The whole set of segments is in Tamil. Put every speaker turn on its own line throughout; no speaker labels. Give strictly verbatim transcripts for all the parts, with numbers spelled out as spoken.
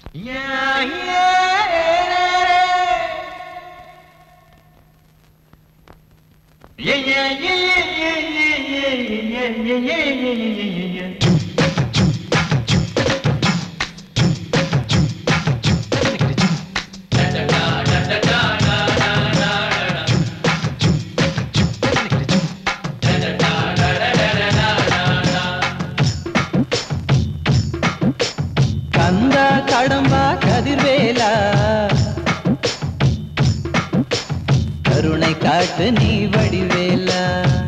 கந்தா கடம்பா கதிர்வேலா கருணை காட்டு நீ வடிவேலா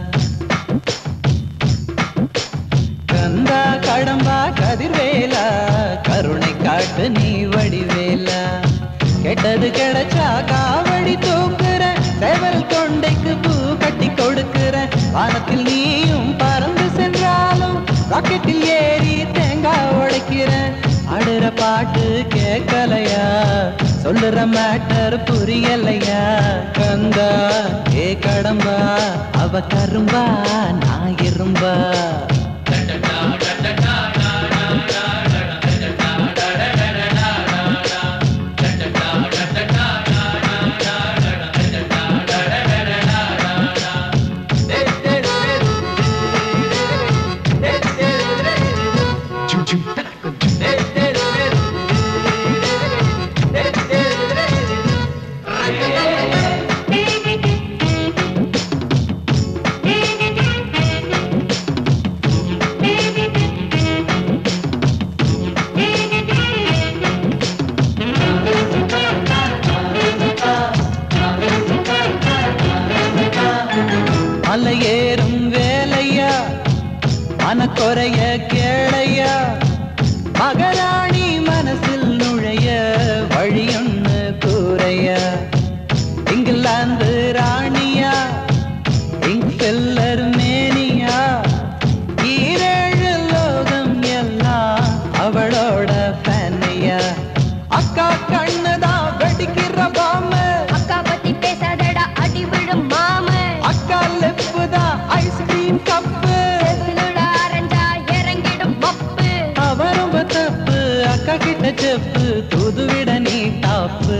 கந்தா கடம்பா கதிர்வேலா கருணை காட்டு நீ வடிவேலா கெட்டது கிடைச்சா காவடி தூக்குற சேவல் கொண்டைக்கு பூ கட்டி கொடுக்கிற வானத்தில் நீயும் பறந்து சென்றாலும் ராக்கெட்டில் ஏறி தேங்காய் உடைக்கிற ஆடுற பாட்டு கேட்கலையா சொல்லுற மேட்டர் புரியலையா கந்தா ஏ கடம்பா அவ கரும்பா நான் இரும்பா மலையேறும் வேலையா மனக்குறைய கேளையா மகராணி மனசில் நுழைய வழியொன்னு கூரையா இங்கிலாந்து ராணியா இங்கில்லர் மேனியா ஈரேழு லோகம் எல்லாம் அவளோட ஃபேனையா அக்கா கண்ணுதான் வெடிக்கிற பாம
அக்கா பத்தி பேசாதடா அடி விழும் மாம
அக்கா லெப்புதான் ஐஸ்கிரீம் கப்பு
ஆரஞ்சா இறங்கிடும் மப்பு
அவ ரொம்ப தப்பு அக்கா கிட்ட செப்பு தூதுவிட நீ டாப்பு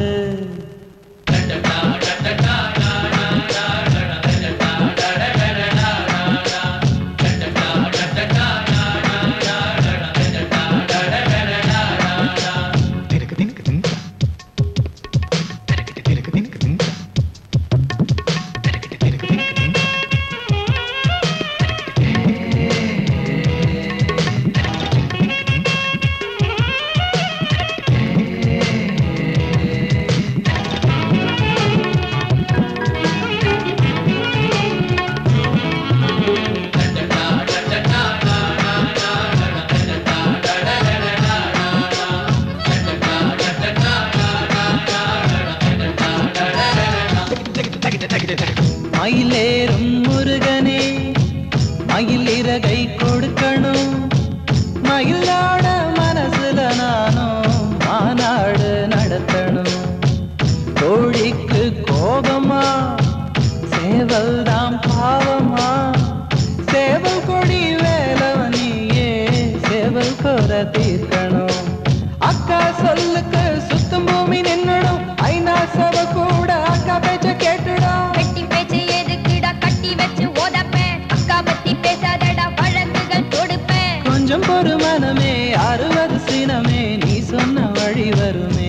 மயிலேறும் முருகனே மயில் இறகை கொடுக்கணும் மயிலாட மனசுல நானும் மாநாடு நடத்தணும் கோழிக்கு கோபமா சேவல் தான் பாவமா சேவல் கொடி வேலவனியே சேவல் கொர தீர்க்கணும் அக்கா சொல்லுக்கு சுத்தம் பூமி நின்னுடும் ஐநா சப கூட அக்கா பேச்ச கேட்டுடும்
வெட்டி பேச்சு எதுக்குடா கட்டி வச்சு ஓதப்பேன் அக்கா பத்தி பேசாதடா வழக்குகள் தொடுப்பேன்
கொஞ்சம் பொறு மனமே அறுபது சினமே நீ சொன்ன வழி வருமே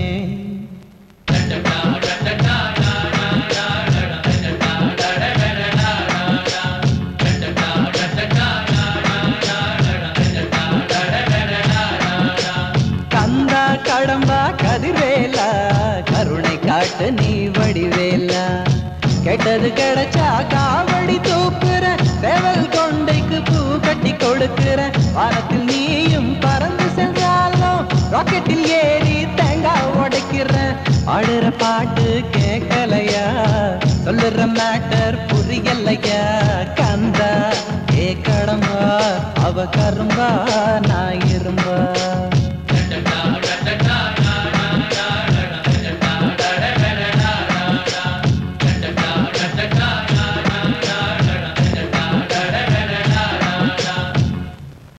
கந்தா கடம்பா கதிர்வேலா கருணை காட்டு நீ வடிவேலா கெட்டது கிடைச்சா காவடி தூக்குற சேவல் கொண்டைக்கு பூ கட்டி கொடுக்கிற வானத்தில் நீயும் பறந்து சென்றாலும் ராக்கெட்டில் ஏறி தேங்காய் உடைக்கிற ஆடுற பாட்டு கேட்கலையா சொல்லுற மேட்ட